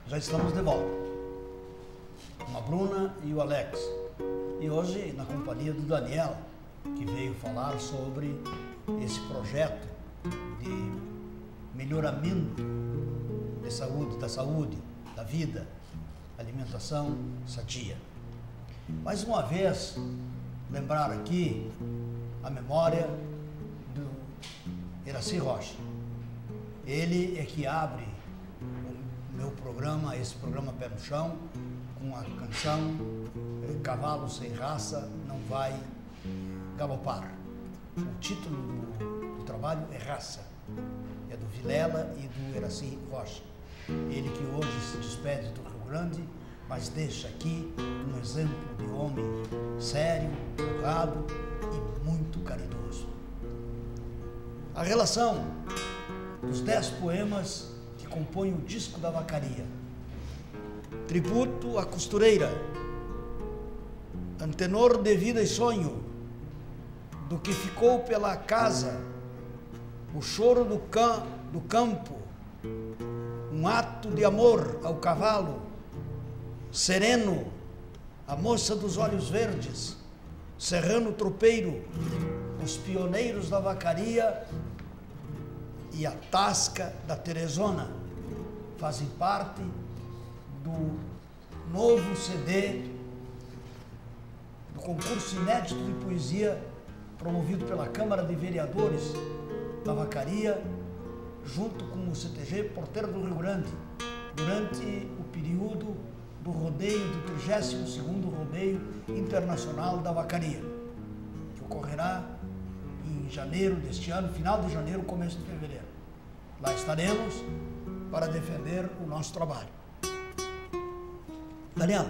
já estamos de volta, com a Bruna e o Alex. E hoje na companhia do Daniel, que veio falar sobre esse projeto de melhoramento de saúde, da vida, alimentação sadia. Mais uma vez, lembrar aqui a memória do Iracy Rocha. Ele é que abre o meu programa, esse programa Pé no Chão, com a canção Cavalo Sem Raça Não Vai Galopar. O título do trabalho é Raça, é do Vilela e do Iracy Rocha. Ele que hoje se despede do Rio Grande, mas deixa aqui um exemplo de homem sério, honrado e muito caridoso. A relação dos 10 poemas que compõem o disco da Vacaria. Tributo à costureira, antenor de vida e sonho, do que ficou pela casa, o choro do campo, um ato de amor ao cavalo, sereno, a moça dos olhos verdes, serrano tropeiro, os pioneiros da Vacaria e a tasca da Teresona fazem parte do novo CD do concurso inédito de poesia promovido pela Câmara de Vereadores da Vacaria, junto com o CTG Porteiro do Rio Grande, durante o período do rodeio do 32º Rodeio Internacional da Vacaria, que ocorrerá em janeiro deste ano, final de janeiro, começo de fevereiro. Lá estaremos para defender o nosso trabalho. Daniel,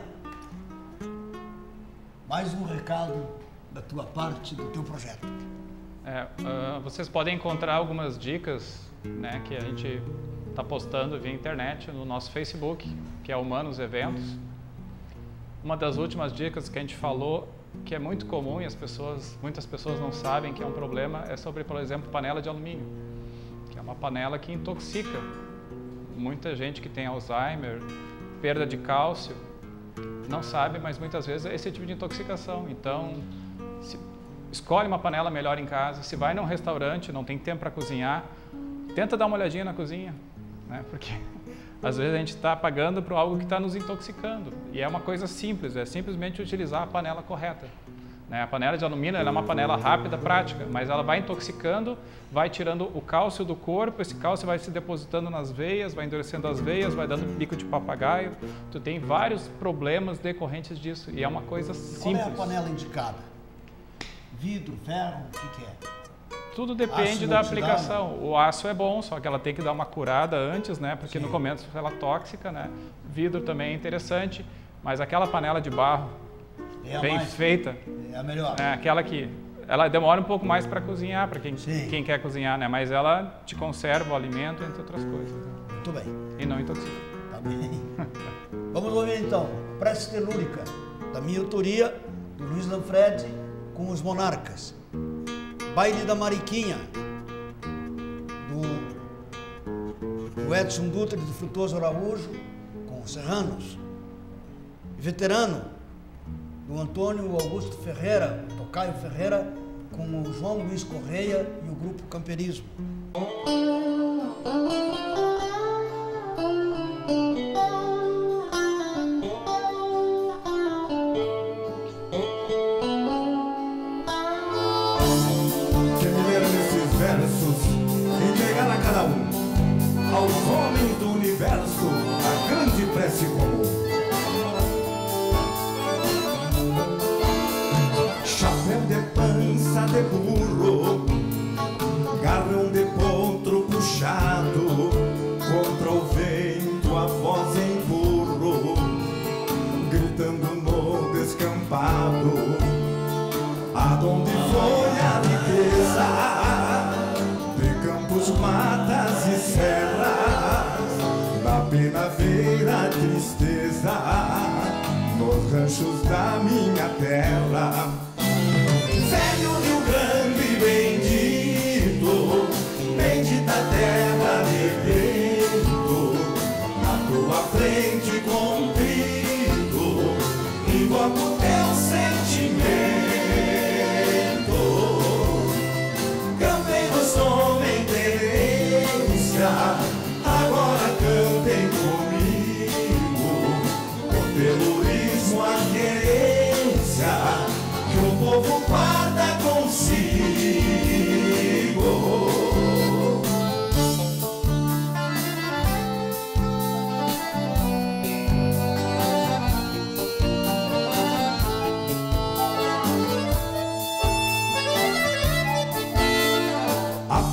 mais um recado da tua parte, do teu projeto. Vocês podem encontrar algumas dicas, né, que a gente está postando via internet no nosso Facebook, que é Humanos Eventos. Uma das últimas dicas que a gente falou, que é muito comum e muitas pessoas não sabem que é um problema, é sobre, por exemplo, panela de alumínio, que é uma panela que intoxica. Muita gente que tem Alzheimer, perda de cálcio, não sabe, mas muitas vezes é esse tipo de intoxicação. Então, escolhe uma panela melhor em casa. Se vai num restaurante, não tem tempo para cozinhar, tenta dar uma olhadinha na cozinha, né? Porque às vezes a gente está pagando por algo que está nos intoxicando. E é uma coisa simples, é simplesmente utilizar a panela correta, né? A panela de alumínio ela é uma panela rápida, prática, mas ela vai intoxicando, vai tirando o cálcio do corpo, esse cálcio vai se depositando nas veias, vai endurecendo as veias, vai dando bico de papagaio. Tu tem vários problemas decorrentes disso e é uma coisa simples. Qual é a panela indicada? Vidro, ferro, o que é? Tudo depende da aplicação. O aço é bom, só que ela tem que dar uma curada antes, né? Porque no começo ela é tóxica, né? Vidro também é interessante, mas aquela panela de barro bem feita é a melhor. É aquela que ela demora um pouco mais para cozinhar, para quem quer cozinhar, né? Mas ela te conserva o alimento, entre outras coisas. Muito bem. E não intoxica. Tá bem. Vamos ouvir então Prece Telúrica, da minha autoria, do Luiz Lanfredi, com os Monarcas. Baile da Mariquinha, do Edson Dutra e do Frutuoso Araújo, com os Serranos. Veterano, do Antônio Augusto Ferreira, Tocaio Ferreira, com o João Luiz Correia e o Grupo Camperismo. Entregar a cada um, aos homens do universo, a grande prece comum. Chapéu de pança de burro, garrão de potro puxado, contra o vento a voz em burro, gritando no descampado, aonde foi a riqueza? Matas e serras, na penaveira tristeza, nos ranchos da minha terra. Velho Rio Grande bendito, bendita terra de vento, na tua frente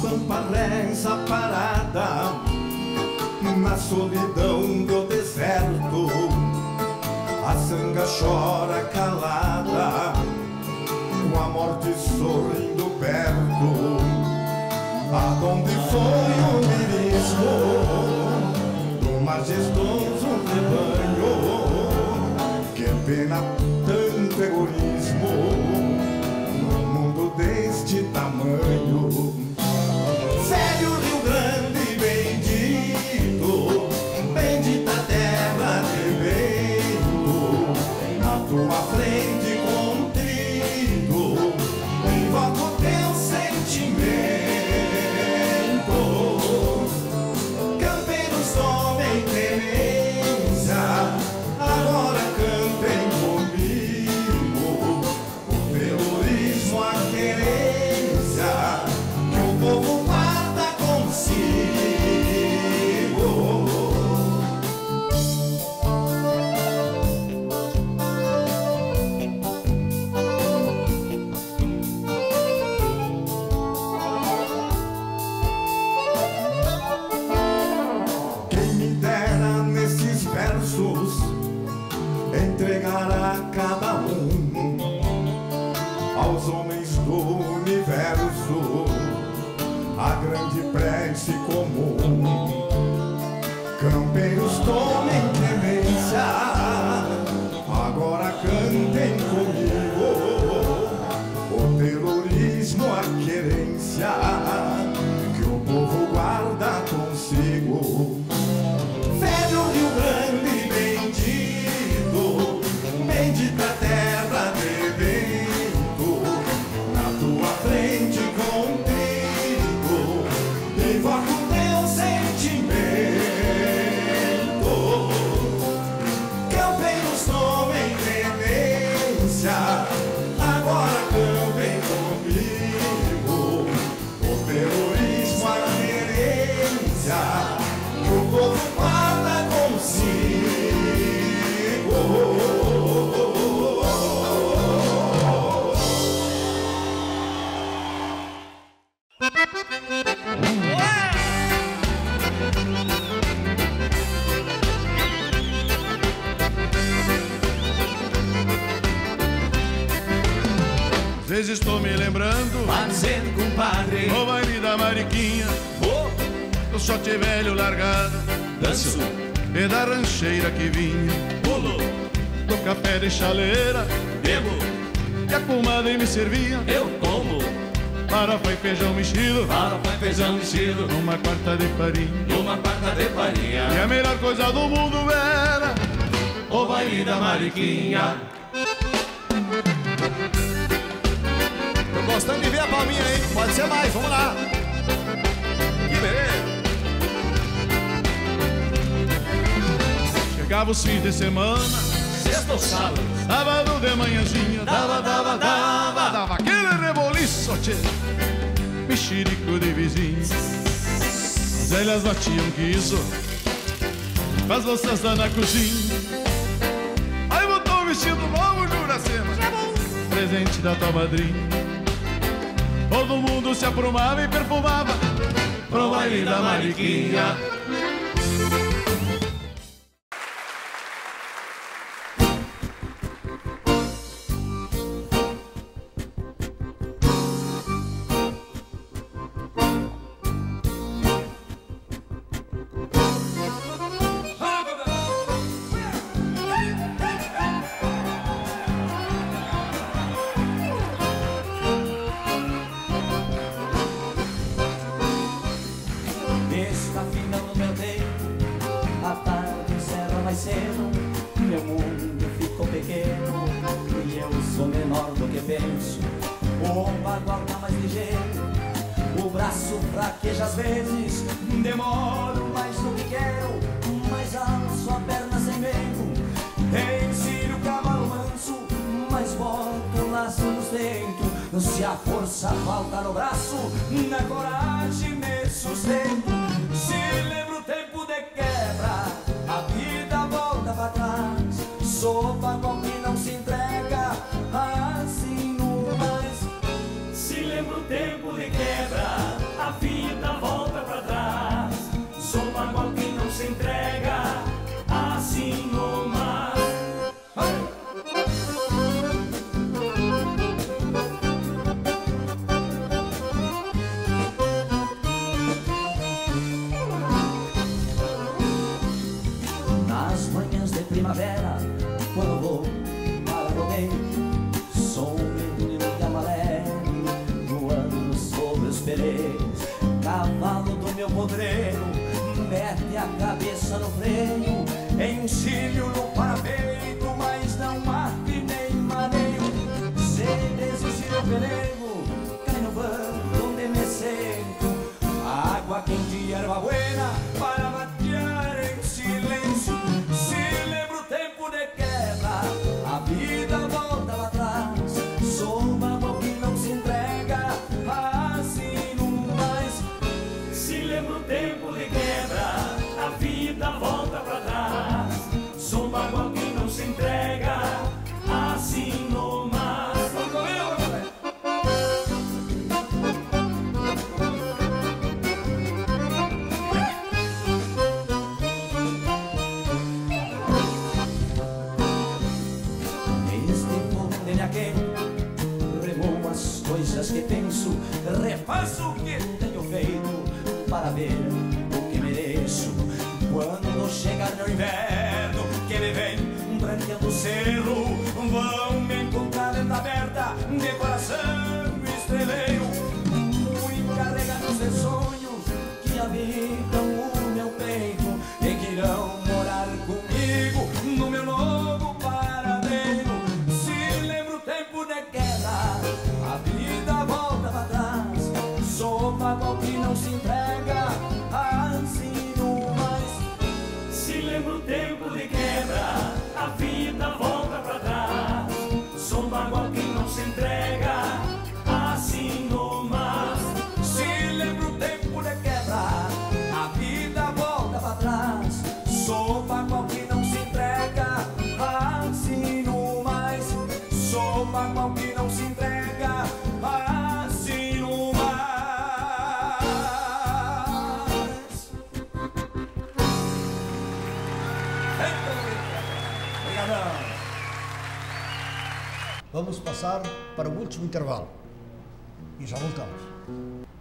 pampa reza parada na solidão do deserto. A sanga chora calada, com a morte sorrindo perto. Aonde foi o lirismo do majestoso rebanho? Que pena tanto egoísmo num mundo deste tamanho. Velho Rio Grande bendito, bendita terra de vento, na tua frente contrito, invoco teu sentimento. Campeiros tomem tenência, agora cantem comigo o terrorismo, a querência que o povo guarda consigo. Quem me dera nesses versos entregar a cada um aos homens do universo a grande prece comum. Campeiros tomem clemência, agora cantem comigo o terrorismo, a querência que o povo guarda consigo. Velho Rio Grande bendito, bendita terra de vento, na tua frente contrito, invoco teu sentimento. Campeiros tomem tenência, agora campem comigo o terrorismo, a querência que o povo guarda consigo. Às vezes estou me lembrando Vai dizendo, compadre, no baile da Mariquinha, do shot velho largado danço, e da rancheira que vinha, pulo, do café de chaleira, bebo, e a comadre me servia eu como, farofa e feijão mexido farofa e feijão mexido, numa quarta de farinha. numa quarta de E farinha. a melhor coisa do mundo era O baile da Mariquinha. Tô gostando de ver a palminha aí. Pode ser mais, vamos lá. Que beleza. chegava os fins de semana, Sexta ou sábado, sábado de manhãzinha, dava aquele reboliço, tchê, mexerico de vizinho. As velhas batiam guiso com as louças lá na cozinha. Aí botou o vestido novo, Juracema, presente da tua madrinha. Todo mundo se aprumava e perfumava pro baile da Mariquinha. Está finando meu tempo, a tarde encerra mais cedo. Meu mundo ficou pequeno e eu sou menor do que penso. O bagual tá mais ligeiro, o braço fraqueja às vezes. Demoro mais do que quero, mas alço a perna sem medo. Ensino o cavalo manso, mas boto o laço no centro. Se a força falta no braço, na coragem me sustento. Se lembra o tempo de quebra, a vida volta pra trás. Sou bagual que não se entrega assim no mais. Se lembra o tempo de quebra, a vida primavera, quando vou para o rodeio, sou um menino de amarelo, voando sobre os peleiros. Cavalo do meu podreiro, mete a cabeça no freio, encilho no parapeito, mas não arte nem maneio. Se desistir eu pelego, cai no banco onde me sento, água quente e erva buena para matear em silêncio. Se lembro o tempo de queda, a vida volta lá atrás, sou uma mão que não se entrega assim no mais. Se lembro o tempo de quebra, a vida volta pra trás, sou uma mão que não se entrega assim no mais. Removo as coisas que penso, refaço o que tenho feito para ver o que mereço. Quando chegar meu inverno, que me vem branqueando o cerro, vão me encontrar lenta aberta, de coração estreleiro, muito carregados de sonhos que habitam o meu peito e que irão morar comigo no meu novo paradeiro. Se lembro o tempo de queda, a vida volta pra trás, sou bagual que não se entrega assim no mais. Se lembro o tempo de quebra, a vida volta pra trás, sou bagual que não se entrega assim no mais. Se lembro o tempo de quebra, a vida volta pra trás, sou bagual que não se entrega assim no mais. Sou bagual que não se entrega assim no mais. Obrigadão. Vamos passar para o último intervalo e já voltamos.